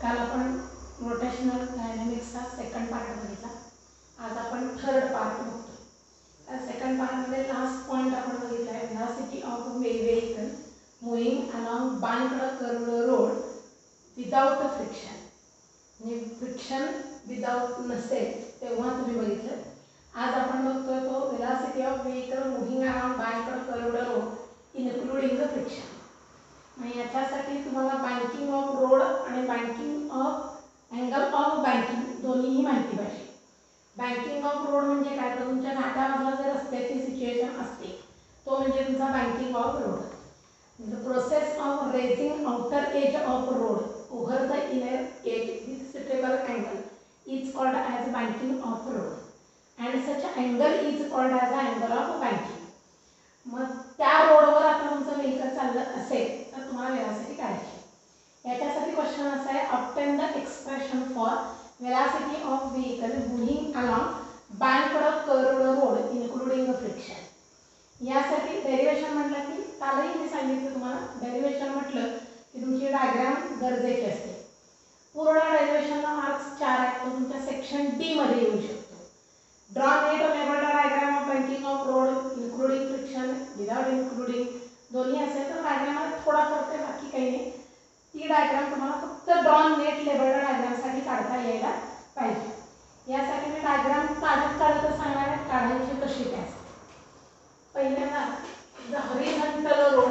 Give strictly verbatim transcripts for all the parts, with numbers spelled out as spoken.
काल आपण rotational डायनॅमिक्सचा second part बघितला. आज आपण थर्ड पार्ट बघतो. त्या सेकंड पार्टमध्ये लास्ट पॉईंट आपण बघितला आहे velocity of a vehicle moving along banked curved road without friction. म्हणजे फ्रिक्शन विदाउट नसेल तेव्हा तुम्ही बघितलं. आज आपण बघतोय तो velocity of vehicle moving along banked curved road including the friction. आणि याच्यासाठी तुम्हाला बँकिंग ऑफ रोड आणि banking of angle of banking दोन्हीही माहिती पाहिजे. बँकिंग ऑफ रोड म्हणजे काय, तर तुमच्या घाटामधला जर रस्त्याची सिच्युएशन असते तो म्हणजे तुमचा banking of road. The process of raising outer edge of road over the inner edge with suitable angle is called as banking of road and such angle is called as a angle of banking. मग त्या रोडवर आता तुमचं vehicle चाललं असेल तर तुम्हाला velocity काढायची. याच्यासाठी क्वेश्चन असा आहे, obtain the expression for velocity of vehicle moving along banked curved road including friction. यासाठी डेरिवेशन म्हटलं की कालही मी सांगितलं तुम्हाला, डेरिवेशन म्हटलं की तुमची डायग्राम गरजेची असते. पूर्ण डेरिवेशनला मार्क्स चार आहेत, तो तुमच्या सेक्शन डी मध्ये येऊ शकतो. Draw neat labelled diagram of banking of road including friction without including दोन्ही असेल तर डायग्रामात थोडा फरक आहे, बाकी काही नाही. ती डायग्राम तुम्हाला फक्त ड्रॉन नेट लेबल्ड डायग्रामसाठी काढता यायला पाहिजे. यासाठी मी डायग्राम काढत काढतच सांगणार आहे काढायची कशी काय. पहिल्यांदा the horizontal road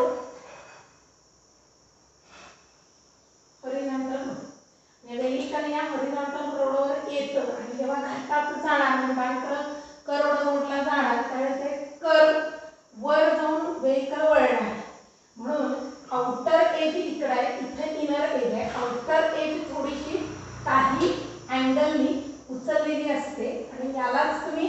horizontal road म्हणजे व्हेकल या हॉरिझॉन्टल रोडवर येतं आणि जेव्हा घाटात जाणार म्हणजे बांकड कर्व्ड रोडला जाणार त्यावेळेस ते कर्व वर जाऊन व्हेकल वळणार. म्हणून आउटर एज इकडे आहे, इथे इनर एज आहे. आउटर एज थोडीशी काही अँगलनी उचललेली असते आणि यालाच तुम्ही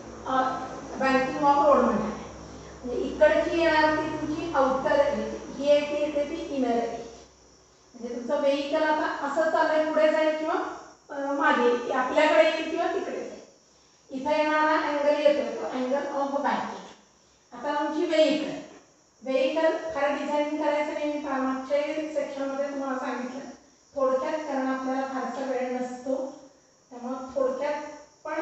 बँकिंग ऑफ रोड म्हणता. म्हणजे इकडची येणार ती तुमची आउटर एज, ही येते येते ती इनर एज. म्हणजे तुमचं व्हेकल आता असं चाललंय, पुढे जाईल किंवा मागे आपल्याकडे येईल किंवा तिकडे जाईल. इथे येणारा अँगल येतोय तो अँगल ऑफ बँकिंग. आता तुमची व्हेकल व्हेकल खरं डिझाईनिंग करायचं नाही, मी मागच्या सेक्शनमध्ये तुम्हाला सांगितलं थोडक्यात, कारण आपल्याला फारसा वेळ नसतो त्यामुळे थोडक्यात. पण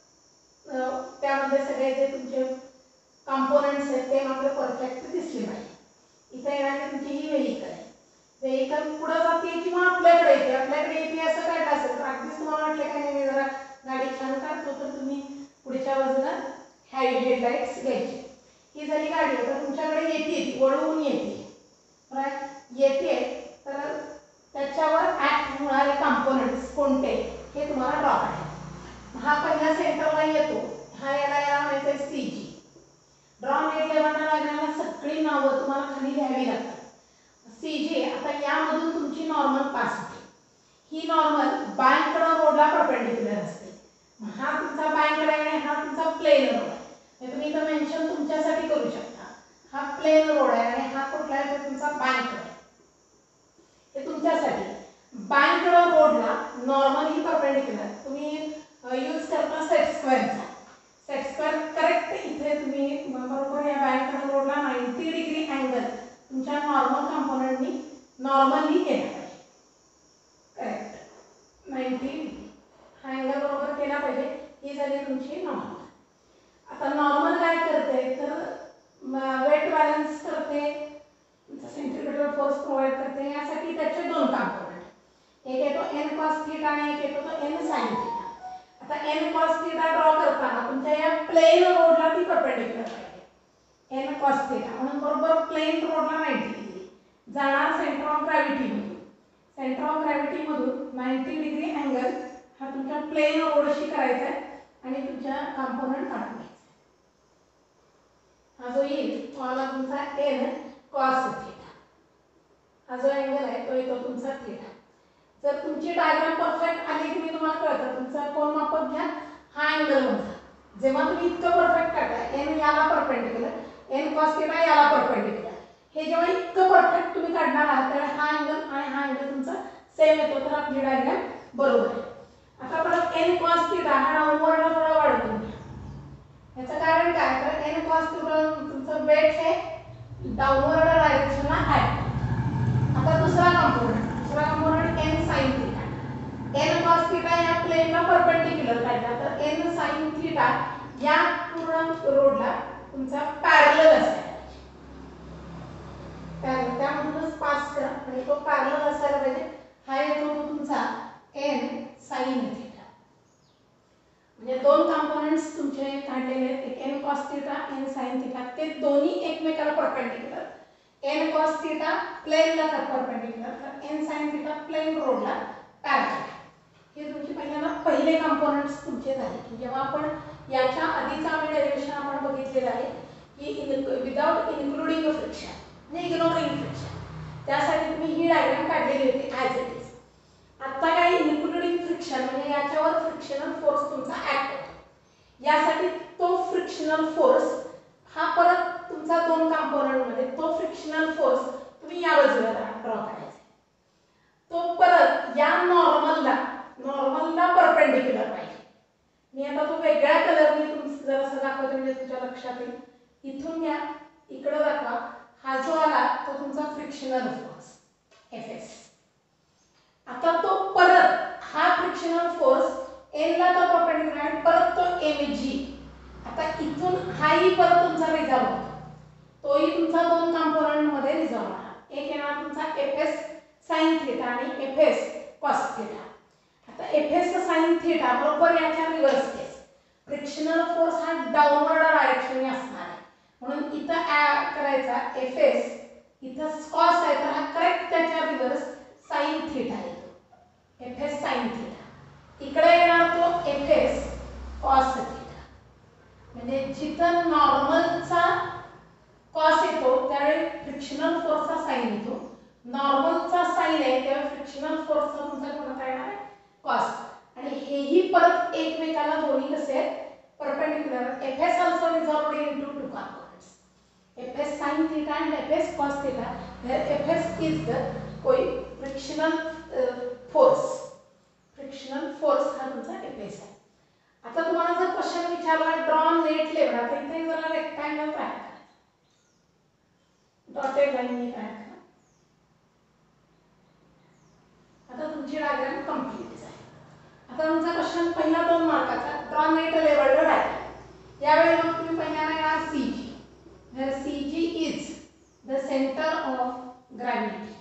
त्यामध्ये सगळे जे तुमचे कॉम्पोनंट्स आहेत ते मात्र परफेक्ट दिसले पाहिजे. इथे येणारी तुमची ही व्हेकल आहे. व्हेकल पुढे जाते किंवा आपल्याकडे येते, आपल्याकडे येते असं काढलं असेल तर अगदीच तुम्हाला वाटलं काय नाही मी जरा गाडी छान काढतो तर तुम्ही पुढच्या बाजूला हाय हेडलाईट्स घ्यायचे. ही झाली गाडी, तर तुमच्याकडे येते ती वळवून येते राईट येते, तर त्याच्यावर ऍक्ट होणारे कॉम्पोनंट्स कोणते हे तुम्हाला ड्रॉ करायचे. हा पहिला सेंटरला येतो, हा याला याला म्हणायचं सी जी. ड्रॉ नेट लेवलला लागणाऱ्या सगळी नावं तुम्हाला खाली लिहावी लागतात. सी जी आता यामधून तुमची नॉर्मल पास होते. ही नॉर्मल बांकड रोडला परपेंडिक्युलर असते. हा तुमचा बांकड आहे आणि हा तुमचा प्लेन रोड आहे. तुम्ही इथं मेन्शन तुमच्यासाठी करू शकता. हा प्लेन रोड आहे आणि हा कुठला आहे तो तुमचा बांकड आहे. हे तुमच्यासाठी बांकड रोडला नॉर्मली परपेंडिक्युलर तुम्ही यूज करता सेट स्क्वेअरचा. सेट स्क्वेअर करेक्ट इथे तुम्ही बरोबर या बांकड रोडला नाईंटी डिग्री अँगल तुमच्या नॉर्मल कंपोनंटनी नॉर्मली केला पाहिजे. करेक्ट नाईंटी डिग्री हा अँगल बरोबर केला पाहिजे. ही झाली तुमची नॉर्मल. आता नॉर्मल काय करते तर वेट बॅलन्स करते, सेंट्रिपिटल फोर्स प्रोव्हाइड करते. यासाठी त्याचे दोन कंपोनंट, एक येतो एन कॉस थीटा आणि एक येतो तो एन साइन थीटा. आता एन कॉस थीटा ड्रॉ करताना तुमच्या या प्लेन रोडला ती परपेंडिक्युलर पाहिजे एन कॉस थीटा. म्हणून बरोबर प्लेन रोडला नाईंटी डिग्री जाणार सेंटर ऑफ ग्रॅव्हिटी मधून. सेंटर ऑफ ग्रॅव्हिटी मधून नाईंटी डिग्री अँगल हा तुमच्या प्लेन रोडशी करायचा आहे आणि तुमच्या कंपोनंट काढून घ्यायचा. हा जो येईल तो आला तुमचा एन कॉस थीटा. हा जो अँगल आहे तो येतो तुमचा थीटा. जर तुमची डायग्राम परफेक्ट आली की मी तुम्हाला कळतं तुमचा कोण मापत घ्या हा अँगल मोजा. जेव्हा तुम्ही इतकं परफेक्ट काढताय एन याला परपेंडिक्युलर एन कॉस थीटा याला परपेंडिक्युलर, हे जेव्हा इतकं परफेक्ट तुम्ही काढणार आहात त्यावेळी हा अँगल आणि हा अँगल तुमचा सेम येतो, तर आपली डायग्राम बरोबर आहे. आता परत एन कॉस थीटा हा डाऊनवर्डला थोडा वाढवून घ्या. याचं कारण काय तर एन कॉस थीटा तुमचं वेट हे डाऊनवर्ड डायरेक्शनला आहे. आता दुसरा कंपोनंट दुसरा component N sine theta. Sine theta या पूर्ण रोडला तुमचा पॅरलल असायला पॅरलल, त्यामधूनच पास करा आणि तो पॅरलल असायला पाहिजे. हा येतो तुमचा एन साइन थिटा. म्हणजे दोन कंपोनेंट्स तुमचे काढलेले आहेत, एक N cos theta N sine theta. ते दोन्ही एकमेकाला परपेंडिक्युलर. एन कॉस थिटा प्लेनला परपेंडिक्युलर तर एन साइन थिटा प्लेन रोडला पॅरलल. हे तुमचे पहिल्यांदा पहिले कंपोनेंट्स तुमचे झाले. जेव्हा आपण याच्या आधीचा आम्ही डेरिव्हेशन आपण बघितलेलं आहे की विदाउट इन्क्लुडिंग फ्रिक्शन म्हणजे इग्नोरिंग फ्रिक्शन, त्यासाठी तुम्ही ही डायग्राम काढलेली होती ॲज इट इज. आता काय इन्क्लुडिंग फ्रिक्शन म्हणजे याच्यावर फ्रिक्शनल फोर्स तुमचा ऍक्ट होतो. यासाठी तो फ्रिक्शनल फोर्स हा परत तुमचा दोन कंपोनेंट मध्ये तो फ्रिक्शनल फोर्स तुम्ही या बाजूला ड्रॉ करायचा. तो परत या नॉर्मलला नॉर्मलला परपेंडिक्युलर पाहिजे. मी आता तो वेगळ्या कलरने तुमचं जरासं दाखवते म्हणजे तुमच्या लक्षात येईल. इथून या इकडे दाखवा. हा जो आला तो तुमचा फ्रिक्शनल फोर्स एफ एस. आता तो परत हा फ्रिक्शनल फोर्स एन ला तो परपेंडिक्युलर आहे, परत तो एम जी. आता इथून हाही परत तुमचा रिझॉल्व होतो. तोही तुमचा दोन कंपोनेंट मध्ये रिझॉल्व होणार. एक येणार तुमचा एफ एस साइन थिटा आणि एफ एस कॉस थिटा. आता एफ एस साइन थिटा बरोबर याच्या रिव्हर्स केस. फ्रिक्शनल फोर्स हा डाऊनवर्ड डायरेक्शनने असणार आहे म्हणून इथं ऍड करायचा एफ एस. इथं कॉस आहे तर हा करेक्ट त्याच्या रिव्हर्स साइन थिटा येतो. F S sine theta. इकडे येणार तो एफ एस कॉस थिटा. म्हणजे जिथं नॉर्मलचा कॉस येतो त्यावेळी फ्रिक्शनल फोर्सचा साइन येतो. नॉर्मलचा साइन आहे तेव्हा फ्रिक्शनल फोर्सचा तुमचा कोणता येणार आहे कॉस. आणि हेही परत एकमेकाला दोन्ही कसे आहेत perpendicular. F S also resolved into two components, F S sine theta and F S cos theta, where F S is the कोई फ्रिक्शनल फोर्स. फ्रिक्शनल फोर्स हा तुमचा एफ एस आहे. आता तुम्हाला जर क्वेश्चन विचारला ड्रॉ नेट लेवल, आता इथे जरा रेक्टँगल तयार करा. डॉटेड लाईनने तयार करा. आता तुमची डायग्राम कंप्लीट झाली. आता तुमचा क्वेश्चन पहिला दोन मार्काचा ड्रॉ नेट लेवल डायग्राम. यावेळी मग तुम्ही पहिल्यांदा येणार CG. where C G is the center of gravity.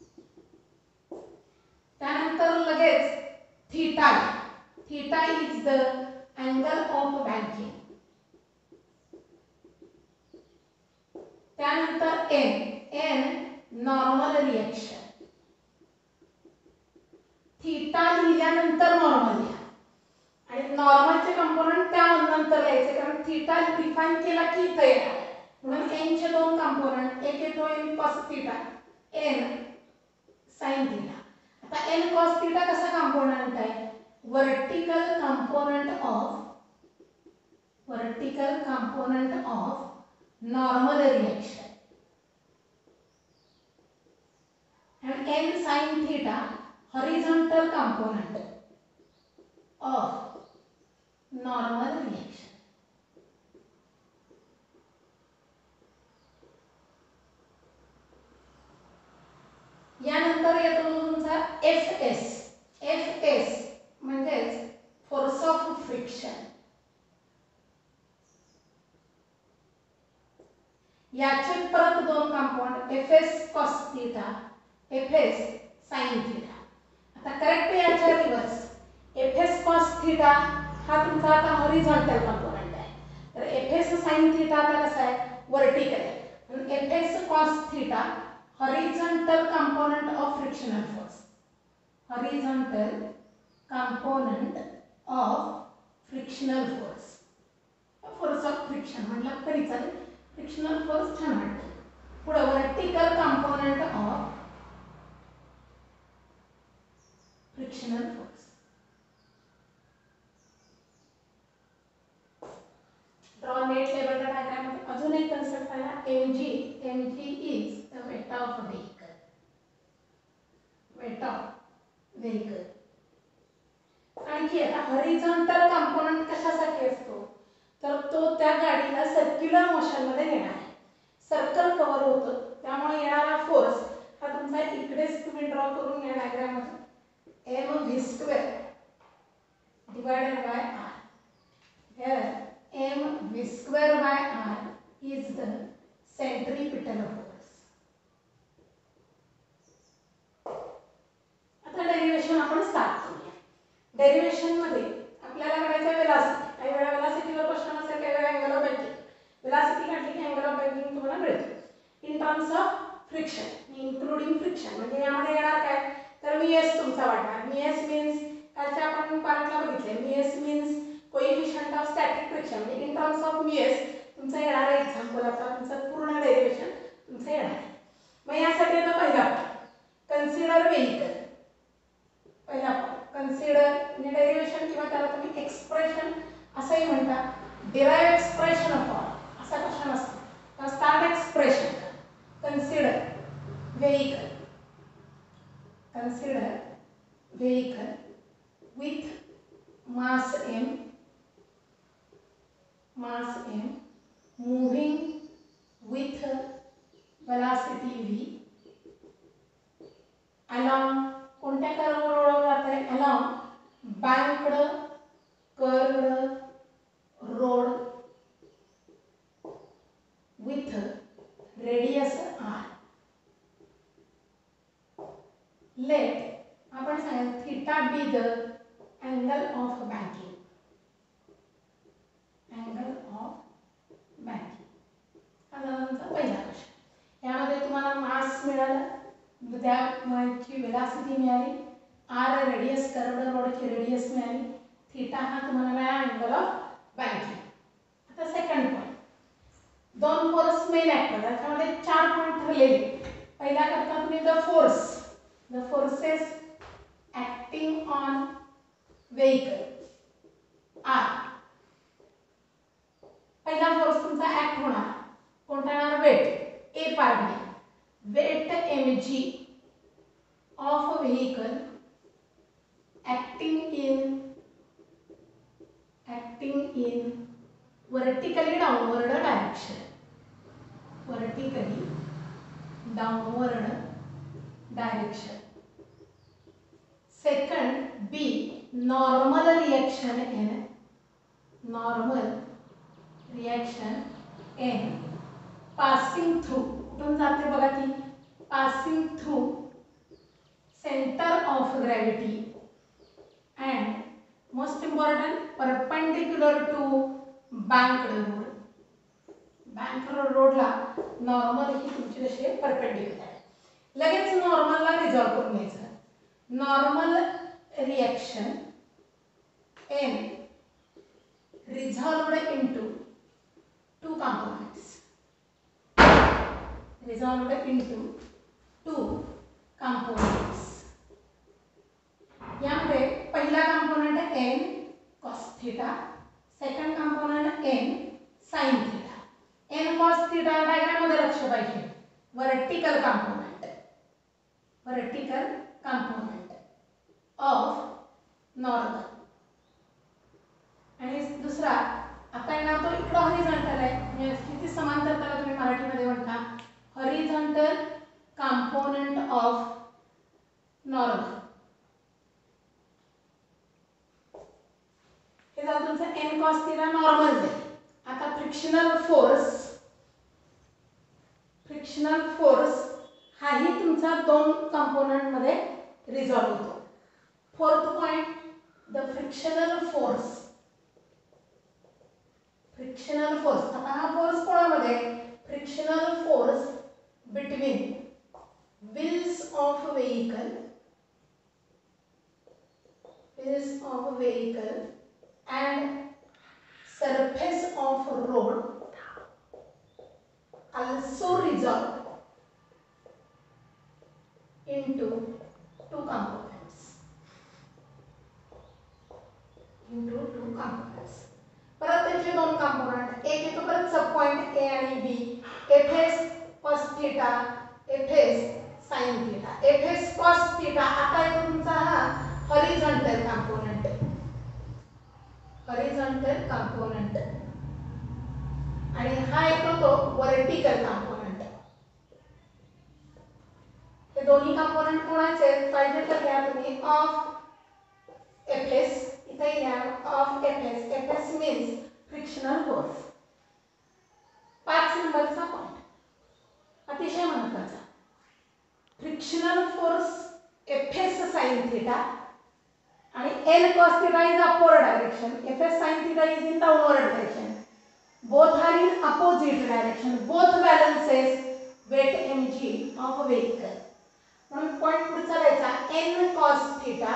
त्यानंतर लगेच theta. Theta is the angle of banking. त्यानंतर N. N normal reaction. Theta लिहिल्यानंतर नॉर्मल लिहा आणि नॉर्मलचे कंपोनेंट त्यानंतर लिहायचे कारण थीटा डिफाइन केला की इथे येणार म्हणून एन चे दोन कंपोनेंट. एक येतो N cos theta N sine theta. आता एन कॉस थीटा कसा कंपोनेंट आहे vertical component of vertical component of normal reaction. and n sin theta horizontal component of normal reaction. यानंतर येतो तुमचा एफ एस. एफ एस म्हणजे force of friction. याचे परत दोन component F S cos theta F S sine theta. आता correct याच्या reverse F S cos theta हा तुमचा आता हॉरिझॉन्टल कंपोनेंट आहे तर एफ एस साइन थीटा आता कसा आहे वर्टिकल आहे. F S cos theta horizontal component of frictional force. Horizontal component of frictional force. Force of friction म्हटलं तरी चालेल. frictional force छान वाटतं. पुढे vertical component of frictional force. Draw net level diagram मध्ये अजून एक कन्सेप्ट आहे mg. mg is the weight of vehicle. weight of vehicle. आणखी आता हॉरिझॉन्टल कंपोनेंट कशासाठी असतो तर तो त्या गाडीला सर्क्युलर मोशन मध्ये नेणार आहे. सर्कल कव्हर होतं त्यामुळे येणारा फोर्स हा तुमचा इकडेच तुम्ही ड्रॉ करून या डायग्राम मध्ये m v square divided by r. Here m v square by r is the centripetal force. आता डेरिवेशन आपण स्टार्ट करूया. डेरिवेशन मध्ये आपल्याला करायचं आहे वेलॉसिटी. काही वेळा वेलॉसिटीवर क्वेश्चन असेल, काही वेळा अँगल ऑफ बँकिंग. वेलॉसिटी काढली की अँगल ऑफ बँकिंग तुम्हाला मिळतो. In terms of friction including friction म्हणजे यामध्ये येणार काय तर मी एस तुमचा वाटणार. मी एस मीन्स कालच्या आपण पार्टला बघितले. Mu S means coefficient of static friction म्हणजे in terms of mu S तुमचा येणार आहे एक्झाम्पलचा तुमचं पूर्ण डेरिवेशन तुमचं येणार आहे. मग यासाठी आता पहिला पार्ट कन्सिडर व्हेइकल. पहिला पार्ट कन्सिडर म्हणजे डेरिवेशन किंवा त्याला तुम्ही एक्सप्रेशन असंही म्हणता. डिराइव एक्सप्रेशन ऑफ असा क्वेश्चन असतो तर start expression. Consider vehicle. Consider vehicle with mass m mass m moving with velocity v along कोणत्या कर्ववर ओढवलं जात आहे along banked curved road with radius r. let आपण सांगितलं theta be the angle of banking. angle of banking हा झाला तुमचा पहिला question. यामध्ये तुम्हाला मास मिळाला, त्या मासची वेलॉसिटी मिळाली, आर रेडियस कर्व्ड रोडची रेडियस मिळाली, थीटा हा तुम्हाला मिळाला अँगल ऑफ बँकिंग. आता सेकंड पॉईंट दोन फोर्स मेन ऍक्टर त्याच्यामध्ये चार पॉईंट ठरलेले. पहिला करता तुम्ही the force the forces acting on vehicle R. पहिला फोर्स तुमचा ऍक्ट होणार कोणता येणार weight a part weight mg of vehicle acting in acting in vertically downward direction. vertically downward direction. Second, B, normal reaction in normal reaction in passing through. कुठून जाते बघा ती passing through center of gravity and most important perpendicular to banked road. banked road ला normal ही तुमची कशी आहे perpendicular आहे. लगेच normal ला रिझॉल्व करून घ्यायचं. normal reaction n resolved into two components. resolved into two components. यामध्ये पहिला कंपोनेंट आहे n cos theta, सेकंड कंपोनेंट n sin theta. n cos theta diagram मध्ये लक्ष पाहिजे. Vertical component vertical component of normal आणि दुसरा आता येणार तो इकडे हॉरिझॉन्टल आहे म्हणजे किती समांतर त्याला तुम्ही मराठीमध्ये म्हणता हॉरिझॉन्टल कंपोनेंट ऑफ नॉर्मल. हे झालं तुमचं n cos theta नॉर्मल आहे. आता फ्रिक्शनल फोर्स फ्रिक्शनल फोर्स हाही तुमचा दोन कंपोनेंट मध्ये रिझॉल्व होतो. Fourth point the frictional force frictional force आता हा फोर्स कोणामध्ये frictional force between wheels of vehicle wheels of vehicle and surface of road also resolved into two components into two components. परत त्याचे दोन component एक येतो परत सब पॉइंट ए आणि B. F S cos theta F S sin theta. F S cos theta आता येतो तुमचा हा हॉरिझॉन्टल कंपोनेंट हॉरिझॉन्टल कंपोनेंट आणि हा येतो तो वर्टिकल कंपोनेंट. हे दोन्ही कंपोनेंट कोणाचे पाहिजे तर घ्या तुम्ही ऑफ एफ एस इथे या of F S, F S means frictional force. पाच नंबरचा पॉइंट अतिशय महत्त्वाचा. Frictional force F S sine theta आणि N cos theta is upward direction. F S sine theta is in downward direction. Both are in opposite direction. Both balances weight mg of a vehicle. म्हणून point पुढचा लिहायचा N cos theta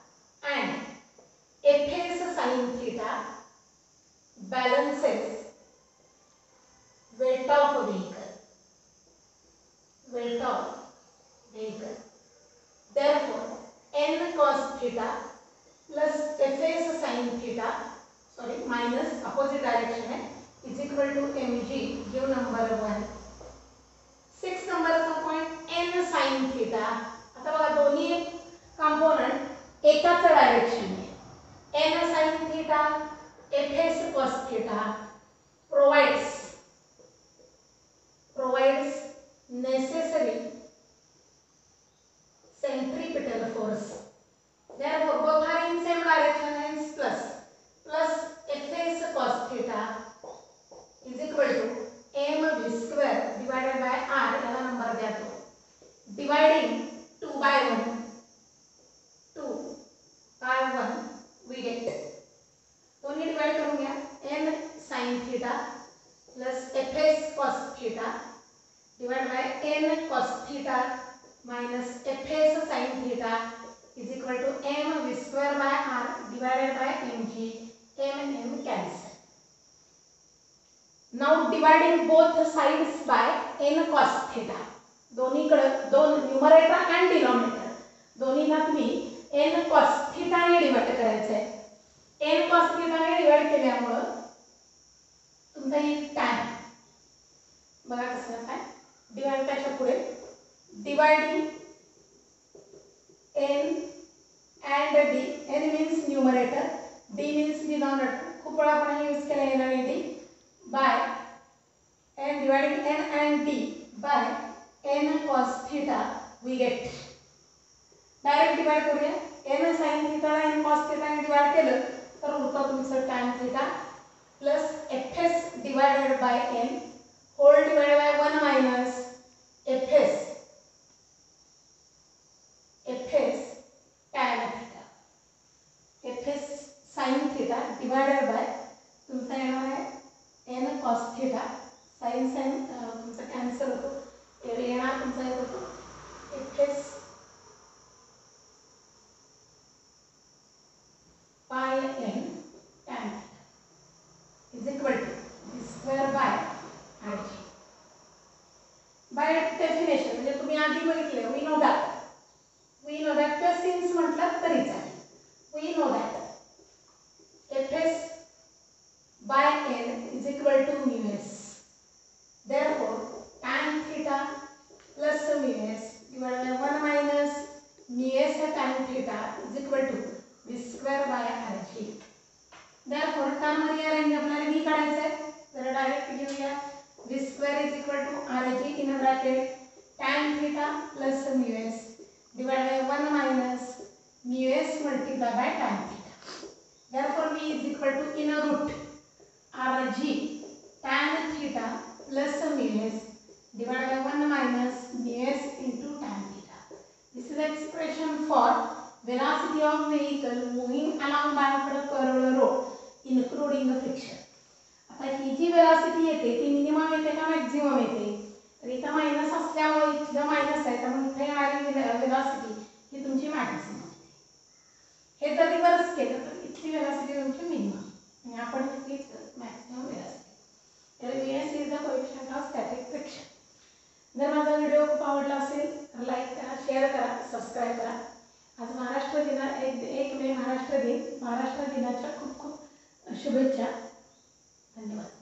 and F S sine theta balances weight of a vehicle. Weight of vehicle. Therefore, n cos theta plus fs sin theta, sorry, minus opposite direction है, is equal to mg. Give number one. Six number का point n sin theta. आता बघा दोन्ही component एकाच direction में. n sin theta, fs cos theta provides provides necessary centripetal force. Therefore, both are in same direction, hence plus plus fs cos theta is equal to mv square divided by r. याला number द्या तो. Dividing two by one, two by one we get. दोन्ही divide करून घ्या. n sin theta plus fs cos theta divided by n cos theta minus fs sin theta is equal to mv square by r divided by mg. m and m cancel. Now dividing both sides by n cos theta. दोन्हीकडे दोन numerator and denominator दोन्हीला तुम्ही n cos theta ने divide करायचं आहे. n cos theta ने divide केल्यामुळे तुमचा येईल tan. बघा कसं काय डिवाइड त्याच्या पुढे dividing n and d. n means numerator, d means denominator. खूप वेळा आपण यूज केला n आणि d by n dividing n and d by n cos theta we get. Direct divide करूया. n sin theta ला n cos theta ने divide केलं तर उरतं तुमचं tan theta plus fs divided by n whole divided by one minus fs fs tan theta. fs sin theta divided by तुमचा येणार आहे n cos theta. sin sin तुमचा cancel होतो. येणार तुमचा येतो fs by n tan theta is equal to b square by rg. By definition म्हणजे तुम्ही आधी बघितले we know that we know that किंवा सिन्स म्हटलं तरी चालेल. We know that fs by n is equal to mu s. Therefore, tan theta plus mu s divided by one minus mu s tan theta is equal to b square by rg. Therefore, tan rearrange आपल्याला v काढायचं आहे. जरा direct घेऊया. b square is equal to rg in a bracket tan theta plus mu s divided by one minus mu s multiplied by tan theta. Therefore, v is equal to in a root rg tan theta plus mu s divided by one minus mu s into tan theta. This is the expression for velocity of vehicle moving along banked curved road including friction. आता ही जी velocity येते ती minimum येते का maximum येते. तर इथं minus असल्यामुळे इथलं मायनस आहे त्यामुळे इथे येणारी वेलॉसिटी ही तुमची मॅक्सिमम होते. हे जर रिव्हर्स केलं तर इथली वेलॉसिटी तुमची मिनिमम आणि आपण इथलीच मॅक्सिमम वेलॉसिटी. तर vs is the coefficient of static friction. जर माझा व्हिडिओ खूप आवडला असेल तर लाईक करा, शेअर करा, सबस्क्राईब करा. आज महाराष्ट्र दिना एक एक मे महाराष्ट्र दिन. महाराष्ट्र दिनाच्या खूप खूप शुभेच्छा. धन्यवाद.